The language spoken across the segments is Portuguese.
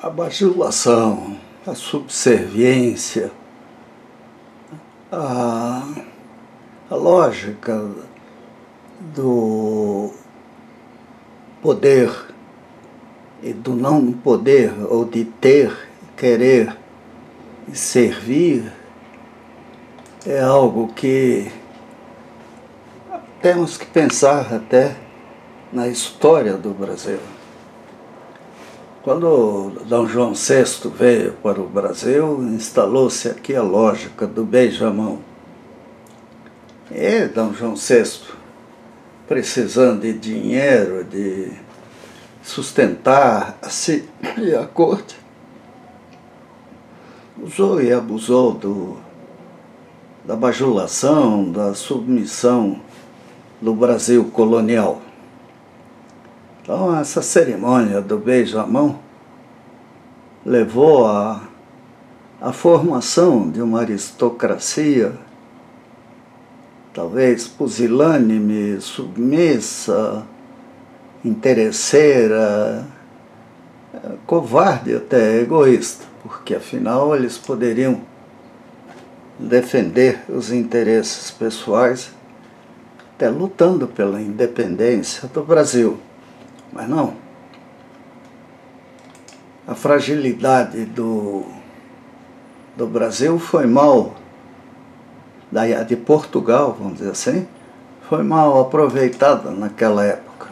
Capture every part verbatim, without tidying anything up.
A bajulação, a subserviência, a, a lógica do poder e do não poder, ou de ter, querer e servir, é algo que temos que pensar até na história do Brasil. Quando D. João sexto veio para o Brasil, instalou-se aqui a lógica do beijamão. E D. João sexto, precisando de dinheiro, de sustentar a si e a corte, usou e abusou do, da bajulação, da submissão do Brasil colonial. Então, essa cerimônia do beijamão levou à a, a formação de uma aristocracia, talvez pusilânime, submissa, interesseira, covarde até egoísta, porque afinal eles poderiam defender os interesses pessoais, até lutando pela independência do Brasil. Mas não. A fragilidade do, do Brasil foi mal, da, de Portugal, vamos dizer assim, foi mal aproveitada naquela época.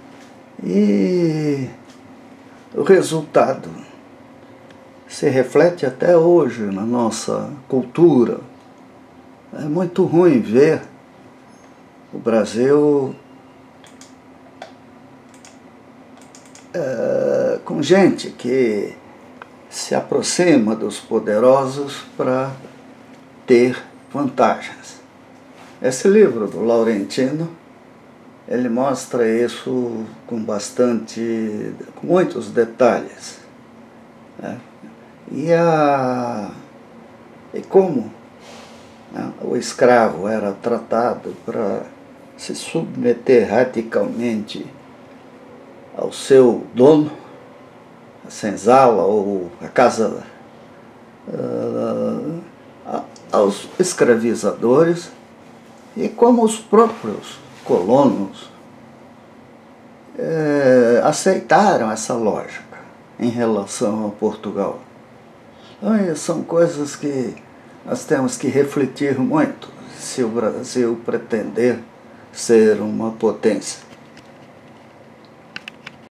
E o resultado se reflete até hoje na nossa cultura. É muito ruim ver o Brasil é, com gente que se aproxima dos poderosos para ter vantagens. Esse livro do Laurentino, ele mostra isso com bastante, com muitos detalhes, né? E, a, e como, né, o escravo era tratado para se submeter radicalmente ao seu dono, a senzala ou a casa, uh, aos escravizadores, e como os próprios colonos eh, aceitaram essa lógica em relação a Portugal. Então, são coisas que nós temos que refletir muito se o Brasil pretender ser uma potência.